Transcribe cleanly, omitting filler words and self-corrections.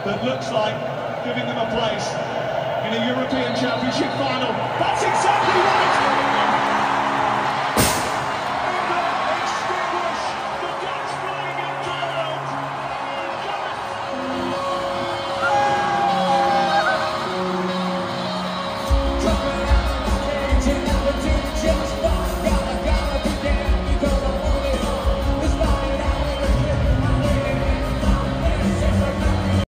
that looks like giving them a place in a European Championship final. That's exactly right!